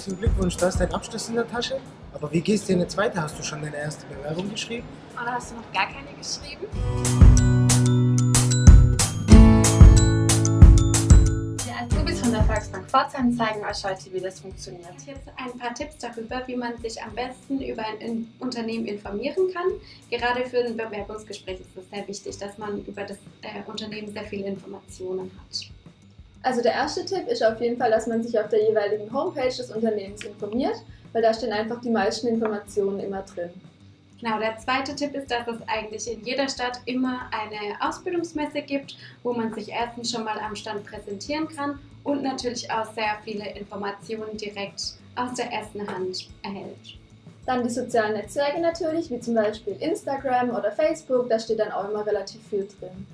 herzlichen Glückwunsch, du hast deinen Abschluss in der Tasche. Aber wie gehst du denn jetzt weiter? Hast du schon deine erste Bewerbung geschrieben? Oder hast du noch gar keine geschrieben? Wir als Azubis von der Volksbank Pforzheim zeigen euch heute, wie das funktioniert. Jetzt ein paar Tipps darüber, wie man sich am besten über ein Unternehmen informieren kann. Gerade für ein Bewerbungsgespräch ist es sehr wichtig, dass man über das Unternehmen sehr viele Informationen hat. Also der erste Tipp ist auf jeden Fall, dass man sich auf der jeweiligen Homepage des Unternehmens informiert, weil da stehen einfach die meisten Informationen immer drin. Genau, der zweite Tipp ist, dass es eigentlich in jeder Stadt immer eine Ausbildungsmesse gibt, wo man sich erstens schon mal am Stand präsentieren kann und natürlich auch sehr viele Informationen direkt aus der ersten Hand erhält. Dann die sozialen Netzwerke natürlich, wie zum Beispiel Instagram oder Facebook, da steht dann auch immer relativ viel drin.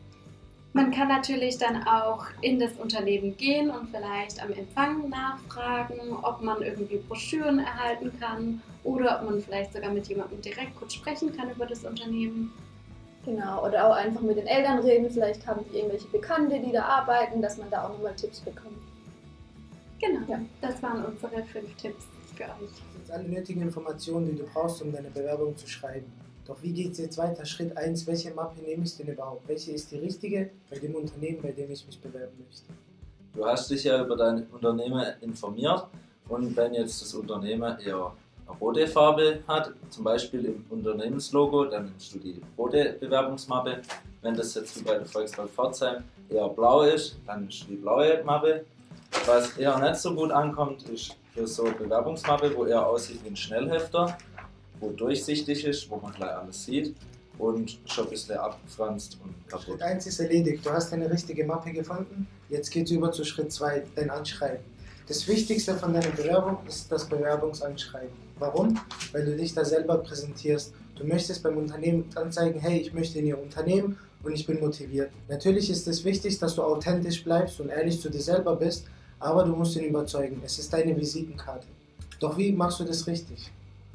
Man kann natürlich dann auch in das Unternehmen gehen und vielleicht am Empfang nachfragen, ob man irgendwie Broschüren erhalten kann oder ob man vielleicht sogar mit jemandem direkt kurz sprechen kann über das Unternehmen. Genau, oder auch einfach mit den Eltern reden, vielleicht haben die irgendwelche Bekannte, die da arbeiten, dass man da auch nochmal Tipps bekommt. Genau, ja. Das waren unsere 5 Tipps für euch. Das sind alle nötigen Informationen, die du brauchst, um deine Bewerbung zu schreiben. Doch wie geht es jetzt weiter? Schritt 1, welche Mappe nehme ich denn überhaupt? Welche ist die richtige bei dem Unternehmen, bei dem ich mich bewerben möchte? Du hast dich ja über dein Unternehmen informiert und wenn jetzt das Unternehmen eher eine rote Farbe hat, zum Beispiel im Unternehmenslogo, dann nimmst du die rote Bewerbungsmappe. Wenn das jetzt wie bei der Volksbank Pforzheim eher blau ist, dann nimmst du die blaue Mappe. Was eher nicht so gut ankommt, ist für so eine Bewerbungsmappe, wo eher aussieht wie ein Schnellhefter, wo durchsichtig ist, wo man gleich alles sieht und schon ein bisschen abgefranst und kaputt. Schritt 1 ist erledigt, du hast deine richtige Mappe gefunden. Jetzt geht es über zu Schritt 2, dein Anschreiben. Das Wichtigste von deiner Bewerbung ist das Bewerbungsanschreiben. Warum? Weil du dich da selber präsentierst. Du möchtest beim Unternehmen anzeigen, hey, ich möchte in ihr Unternehmen und ich bin motiviert. Natürlich ist es wichtig, dass du authentisch bleibst und ehrlich zu dir selber bist, aber du musst ihn überzeugen. Es ist deine Visitenkarte. Doch wie machst du das richtig?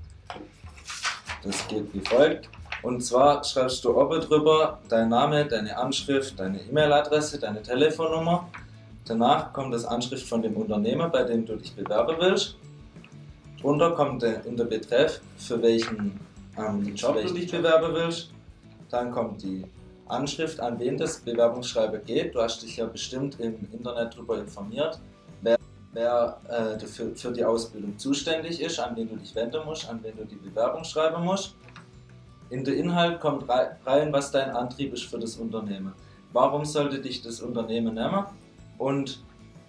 Das geht wie folgt. Und zwar schreibst du oben drüber dein Name, deine Anschrift, deine E-Mail-Adresse, deine Telefonnummer. Danach kommt das Anschrift von dem Unternehmer, bei dem du dich bewerben willst. Drunter kommt in der Betreff, für welchen Job du dich bewerben willst. Dann kommt die Anschrift, an wen das Bewerbungsschreiben geht. Du hast dich ja bestimmt im Internet darüber informiert, wer für die Ausbildung zuständig ist, an wen du dich wenden musst, an wen du die Bewerbung schreiben musst. In den Inhalt kommt rein, was dein Antrieb ist für das Unternehmen. Warum sollte dich das Unternehmen nehmen und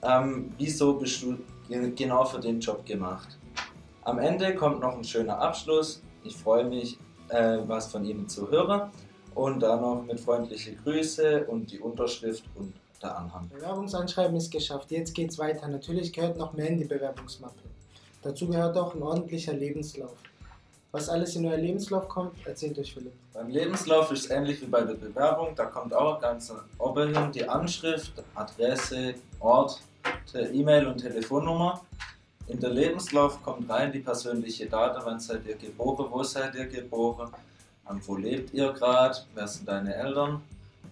wieso bist du genau für den Job gemacht. Am Ende kommt noch ein schöner Abschluss. Ich freue mich, was von Ihnen zu hören und dann noch mit freundlichen Grüße und die Unterschrift und der Anhang. Bewerbungsanschreiben ist geschafft, jetzt geht's weiter. Natürlich gehört noch mehr in die Bewerbungsmappe. Dazu gehört auch ein ordentlicher Lebenslauf. Was alles in euer Lebenslauf kommt, erzählt euch Philipp. Beim Lebenslauf ist es ähnlich wie bei der Bewerbung, da kommt auch ganz oben hin die Anschrift, Adresse, Ort, E-Mail und Telefonnummer. In der Lebenslauf kommt rein die persönliche Daten, wann seid ihr geboren, wo seid ihr geboren, wo lebt ihr gerade, wer sind deine Eltern.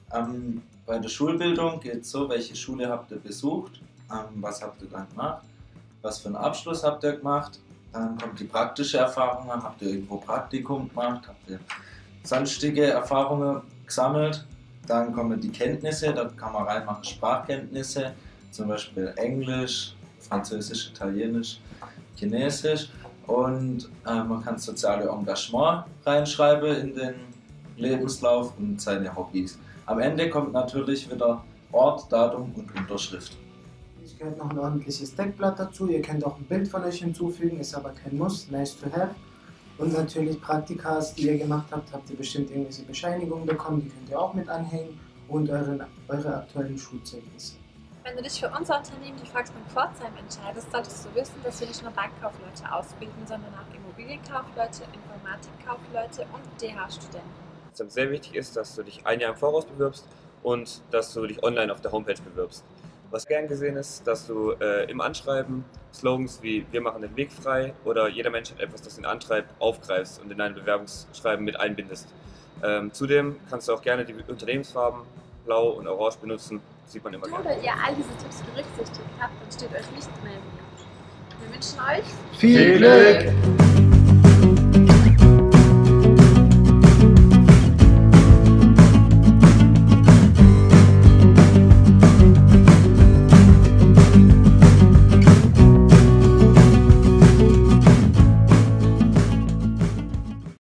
Bei der Schulbildung geht es so, welche Schule habt ihr besucht, was habt ihr dann gemacht, was für einen Abschluss habt ihr gemacht. Dann kommt die praktische Erfahrung, habt ihr irgendwo Praktikum gemacht, habt ihr sonstige Erfahrungen gesammelt. Dann kommen die Kenntnisse, da kann man reinmachen Sprachkenntnisse, zum Beispiel Englisch, Französisch, Italienisch, Chinesisch. Und man kann soziale Engagement reinschreiben in den Lebenslauf und seine Hobbys. Am Ende kommt natürlich wieder Ort, Datum und Unterschrift. Es gehört noch ein ordentliches Deckblatt dazu. Ihr könnt auch ein Bild von euch hinzufügen, ist aber kein Muss, nice to have. Und natürlich Praktikas, die ihr gemacht habt, habt ihr bestimmt irgendwelche Bescheinigungen bekommen, die könnt ihr auch mit anhängen und eure aktuellen Schulzeugnisse. Wenn du dich für unser Unternehmen, die Volksbank Pforzheim, entscheidest, solltest du wissen, dass wir nicht nur Bankkaufleute ausbilden, sondern auch Immobilienkaufleute, Informatikkaufleute und DH-Studenten. Was sehr wichtig ist, dass du dich ein Jahr im Voraus bewirbst und dass du dich online auf der Homepage bewirbst. Was gern gesehen ist, dass du im Anschreiben Slogans wie „Wir machen den Weg frei" oder „Jeder Mensch hat etwas, das ihn antreibt" aufgreifst und in dein Bewerbungsschreiben mit einbindest. Zudem kannst du auch gerne die Unternehmensfarben Blau und Orange benutzen, sieht man immer gerne. Oder ihr all diese Tipps berücksichtigt habt, dann steht euch nichts mehr im Weg. Wir wünschen euch Viel Glück!